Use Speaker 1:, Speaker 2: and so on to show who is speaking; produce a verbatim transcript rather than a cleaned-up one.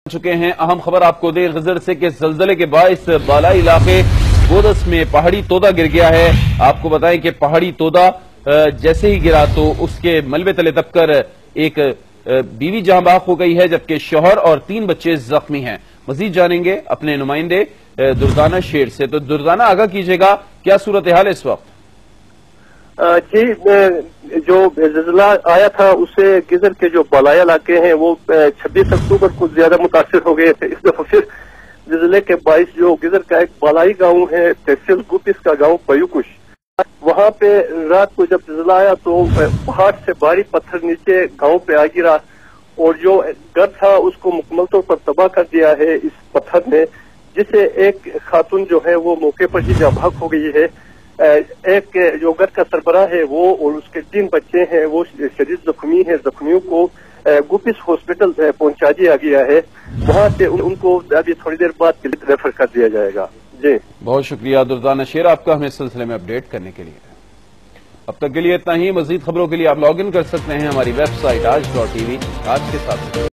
Speaker 1: چکے ہیں اہم خبر آپ کو دے غزر سے کہ زلزلے کے باعث بالائی علاقے بودس میں پہاڑی تودا گر گیا ہے. آپ کو بتائیں کہ پہاڑی تودا جیسے ہی گرا تو اس کے ملبے تلے دب کر ایک بیوی جاں بحق ہو گئی ہے جبکہ شوہر اور تین بچے زخمی ہیں. مزید جانیں گے اپنے نمائندے دردانہ شیر سے. تو دردانہ آگاہ کیجیے گا کیا صورتحال ہے اس وقت؟
Speaker 2: جی جو زلزلہ آیا تھا اسے گزر کے جو بالائی علاقے ہیں وہ چھبیس اکتوبر کو زیادہ متاثر ہو گئے تھے. اس دفعہ پھر زلزلے کے باعث جو گزر کا ایک بالائی گاؤں ہے تحصیل گوپس کا گاؤں پیوکش، وہاں پہ رات کو جب زلزلہ آیا تو پہاڑ سے بھاری پتھر نیچے گاؤں پہ آ گرا اور جو گھر تھا اس کو مکمل طور پر تباہ کر دیا ہے اس پتھر نے، جس سے ایک خاتون جو ہے وہ موقع پر ہی جاں بحق ہو گئی ہے. ایک جو گھر کا سربراہ ہے وہ اور اس کے تین بچے ہیں وہ شدید زخمی ہیں. زخمیوں کو گوپس ہاسپٹل پہنچا دیا گیا ہے، وہاں سے ان کو ابھی تھوڑی دیر بعد ریفر کر دیا جائے گا. جی
Speaker 1: بہت شکریہ دردانہ شیر آپ کا ہمیں اس سلسلے میں اپڈیٹ کرنے کے لیے. اب تک کے لیے اتنا ہی. مزید خبروں کے لیے آپ لاگ ان کر سکتے ہیں ہماری web site Aaj dot TV. آج کے ساتھ